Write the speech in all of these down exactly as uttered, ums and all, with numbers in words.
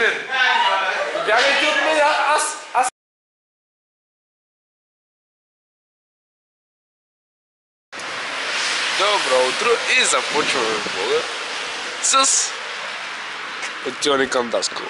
мен! Бягайте от мен! Аз... аз... Добро утро и започваме влога с отиване към Даскало.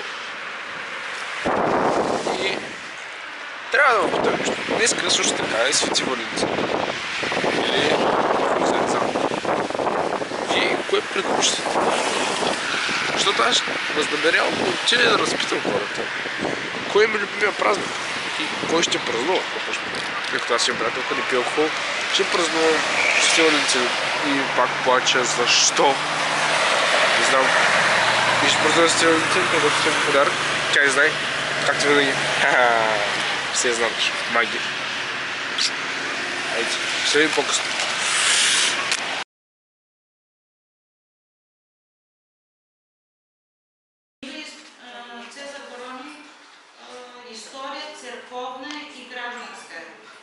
И трябва да го питам нещо. Днеска също така е Свети Валентин. Или Розенцан. И кое предпочитате? Защото аз възнамерявам да отида да разпитам хората. Кой е ми любимия празник? И кой ще празнува? Както аз имам приятелка, не пия алкохол, ще празнувам Свети Валентин. И пак плача, защо? Не знам. И ще празнувам Свети Валентин, да дадем подарък. Тя не знае. Както винаги. Ха-ха. Все знамаш. Магия. Айде. Ще видим по-късно. История църковна и гражданска.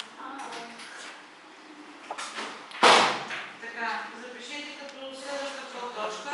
Така, запишете като следваща подточка.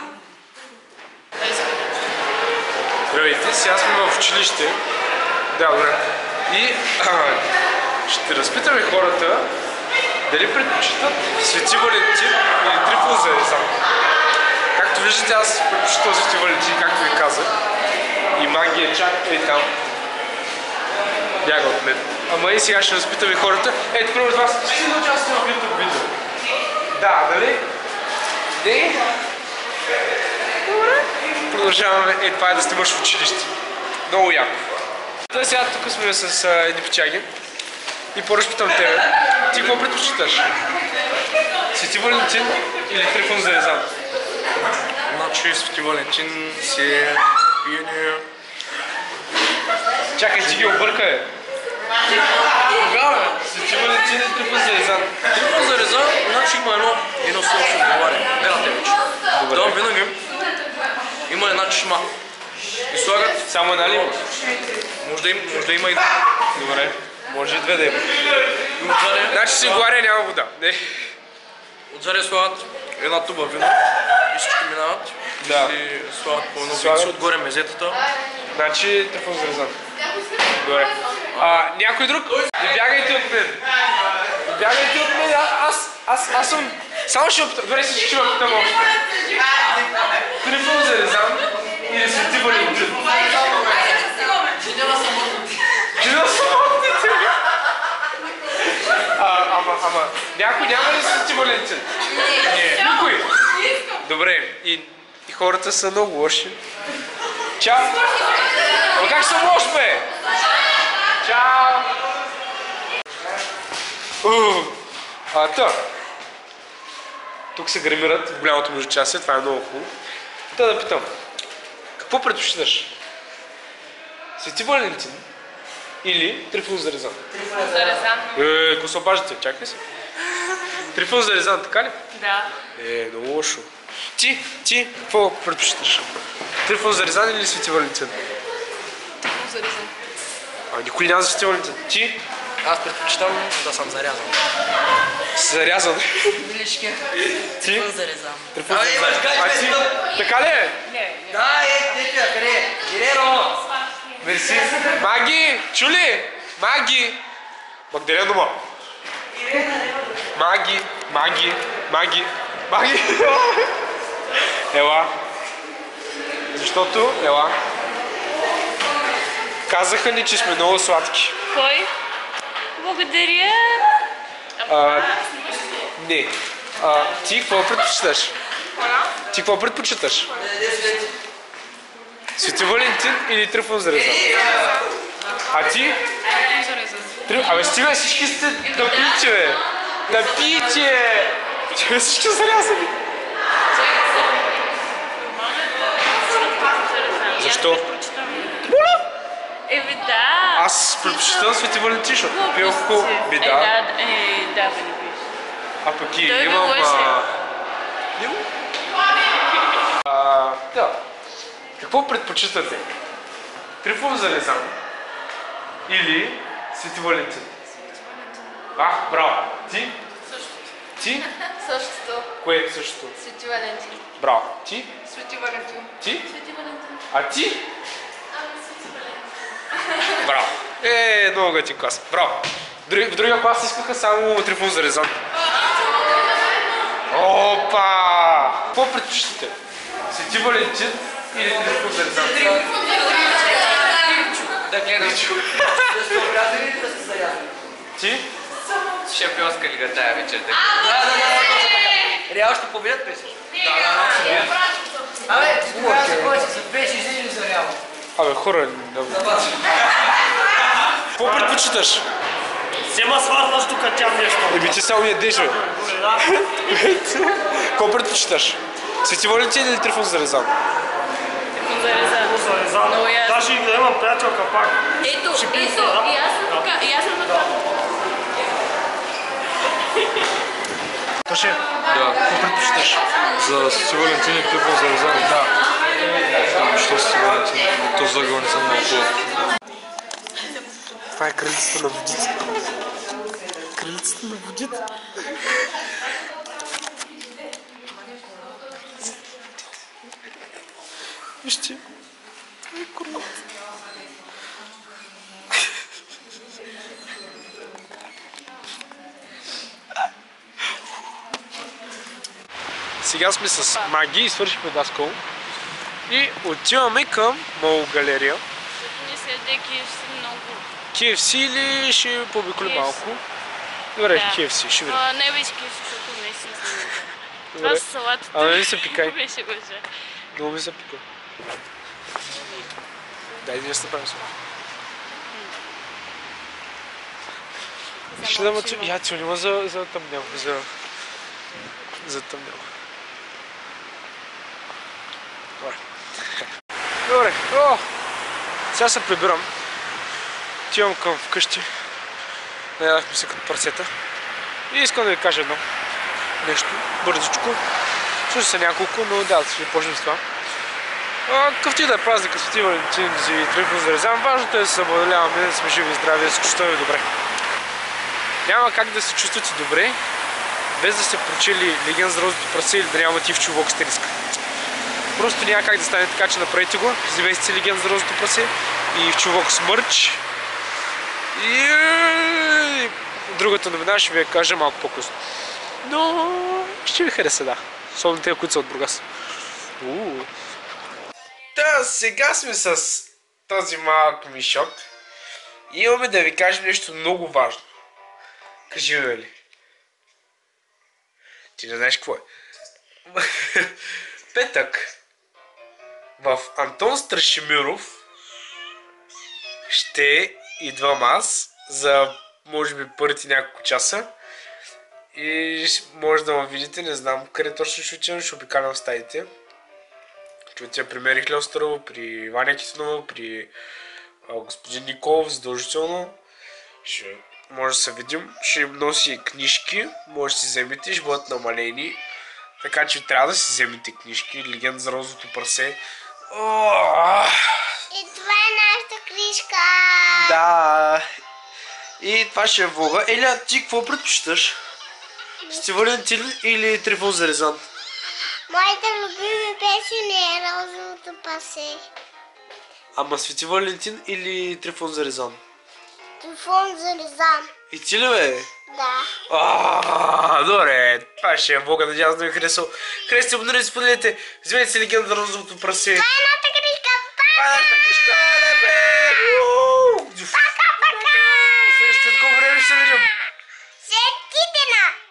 Здравейте, сега сме в училище. Да, добре. И а, ще разпитаме хората дали предпочитат Свети Валентин или Трифон Зарезан. Както виждате, аз предпочитам Свети Валентин, както ви казах. И магия чак е там. Бяга от мен. Ама и сега ще разпитаме хората. Ето, първо от вас, ще си да участвате в YouTube видео? Да, дали? Не? Добре. Продължаваме. Е, това е да сте мъж в училище. Много яко. Той сега тук сме с а, едни печаги. И първо питам тебе. Ти какво предпочиташ? Свети Валентин или Трифон Зарезан? Значи Свети Валентин си е пиене. Чакай, ти ги обърка, е. Тогава Свети Валентин или Трифон Зарезан? Трифон Зарезан, значи има едно, едно слово ще отговаря. Гледате вече. Добре. Там винаги има една чешма. И слагат, Само една ли има? може да, им, може да има и... Добре. Може и две да има. И отзаде, Значи си говоря, няма вода. Не. отзаде слагат една туба вино и всички минават. Да. И слагат по едно Слагат. винце, отгоре мезетата. Значи Трифон Зарезан. Добре. А, някой друг? Не бягайте от мен. Не бягайте от мен. А- Аз, аз, аз съм... Само ще опитам. Добре, си ще опитам още. Трифон Зарезан или Свети Валентин? Жена самотните. А, ама, ама, някой няма ли Свети Валентин? Не. Никой? Добре, и, и хората са много лоши. Чао! Ама как съм лош, бе? Чао! Уу, А, та. Тук се гримират в голямото междучасие, това е много хубаво. Та да питам, какво предпочиташ? Свети Валентин или Трифон Зарезан? Трифон Зарезан. Е, ако се обаждате, чакай се. Трифон Зарезан, така ли? Да. Е, много лошо. Ти, ти, какво предпочиташ? Трифон Зарезан или Свети Валентин? Трифон Зарезан. А, никой няма за Свети Валентин. Ти? Аз предпочитам да съм зарязан. Си зарязан. Милички. Ти? Трифон Зарезан. Трифон Зарезан. А ти? Така ли е? Не, Да, е, тетя, къде? Иреро! Мерси. Маги, чули? Маги. Благодаря дома. Маги, маги, маги, маги. Ела. Защото, ела. Казаха ни, че сме много сладки. кой? Благодаря. А, не. А, ти какво предпочиташ? Ти какво предпочиташ? Свети Валентин или Трифон Зарезан? А ти? Трифон Зарезан. Три... Абе стига, всички сте да пиете, бе! Да пиете! Че всички зарязани. Защо? Еби да. Аз предпочитам Свети Валентин, защото пил хубаво. Би Е, да. да, е, да, бе, не пиш. А пък и Той ме имам... лъже. а, Имам? А, да. Какво предпочитате? Трифон Зарезан или Свети Валентин? А, браво. Ти? Ти? Същото. Кое е същото? Свети Валентин. Браво. Ти? Свети Валентин. Ти? Свети Валентин. А ти? Браво. Е, много готин клас. Браво. В другия клас искаха само Трифун Зарезан. Опа! Какво предпочитате? Свети Валентин или Трифун Зарезан? Да гледам. Да сте обрязали или да сте зарязали? Ти? Шампионска лига тая вечер. Да, да, да. Реал ще победят, мислиш? Да, да, да, ще победят. Абе, ти тогава за кой си? За пе ес же или за Реал? Абе, хора... За Бач. Какво предпочиташ? Взема свързваш тук тям нещо. Еби ти само ядеш, бе. Какво предпочиташ? Свети Валентин или Трифун Зарезан? Трифун Зарезан. Зарезан. Много ясно. Даже и да имам приятелка пак. Ето, ето, и аз съм така, и аз съм така. Тоше, Да. какво предпочиташ? За Свети Валентин и Трифун Зарезан? Да. Що Свети Валентин? Този загъл не съм много хубав. Това е кралицата на водите. Кралицата на водите. Вижте. Това е курва. Сега сме с Маги и свършихме Даскал. И отиваме към Мол галерия. Не се яде К Ф С много. К Ф С или ще побиколи малко? Добре, Да. К Ф С, ще видим. А, не беше К Ф С, защото наистина съм много. Добре. Това са салатата. А, нали се пикай? Беше лъжа. Много ми се пика. Дай да се правим сега. Ще да мъчу... Я ти унима за, за тъмнел. За... За тъмнел. Добре. Добре. О! Сега се прибирам. Отивам към вкъщи. Наядахме се като парцета. И искам да ви кажа едно нещо. Бързичко. Също са няколко, но да, ще почнем с това. Какъвто и да е празник, Свети Валентин и Трифун Зарезан, важното е да се съблагодаряваме, да сме живи и здрави, да се чувстваме добре. Няма как да се чувствате добре, без да сте прочели Легенда за розовото прасе или да нямате и в чувок сте риска. Просто няма как да стане така, че направете го. Вземете си Легенда за розовото прасе и в чувок с мърч. И другата новина ще ви я кажа малко по-късно. Но ще ви хареса, да. Особено тези, които са от Бургас. Уу. Та, сега сме с този малък мишок и имаме да ви кажем нещо много важно. Кажи ми, ли? Ти не знаеш какво е. Петък в Антон Страшимиров ще идвам аз за може би първите няколко часа и може да ме видите, не знам къде точно ще отивам, ще обикалям стаите. Ще при Мери Хлёстърова, при Ваня Китнова, при а, господин Николов задължително. Ще може да се видим. Ще носи книжки, може да си вземете, ще бъдат намалени. Така че трябва да си вземете книжки. Легенда за розовото прасе. О! И това е нашата книжка. Да. И това ще е влога. Еля, ти какво предпочиташ? Свети Валентин или Трифун Зарезан? Моите любими песни е розовото прасе. Ама Свети Валентин или Трифун Зарезан? Трифун Зарезан. И ти ли бе? Да. Ааа, добре, това ще е влога, надявам да ви харесал. Харесайте, абонирайте, споделете, вземете си Легенда за розовото прасе. Това е нашата книжка. Това е нашата книжка, лебе! Пока, пока. След колко време ще се видим? Сетите на.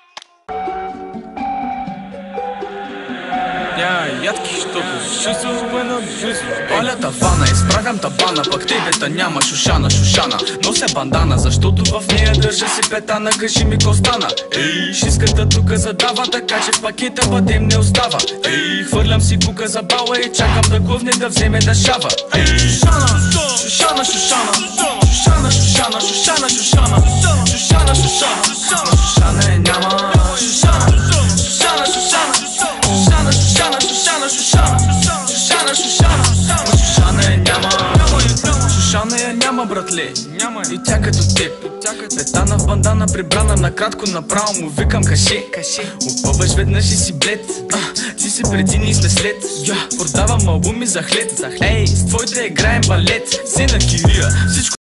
Я ядки, щото чувстваме на близо. Паля тавана, изправям табана, пък тебета няма Шушана, Шушана. Нося бандана, защото в нея държа си петана. Кажи ми ко стана. Ей, шиската тука задава, така че в пакета бъдем не остава. Ей, хвърлям си кука за бала и чакам да глъвне да вземе да шава. Ей, Шушана, Шушана, Шушана, Шушана, Шушана, Шушана, Шушана, Шушана, Шушана, Шушана е няма. Шушана, Шушана, Шушана, Шушана, Шушана, Шушана, Шушана, Шушана, Шушана, Шушана е няма. Шушана я няма, братле, няма и тя като теб. Петана в бандана прибрана, накратко направо му викам каше. Опъваш веднъж и си блед, ти си преди, ние сме след. Продавам албуми за хлед, ей, с твоите играем балет. Се на кирия, всичко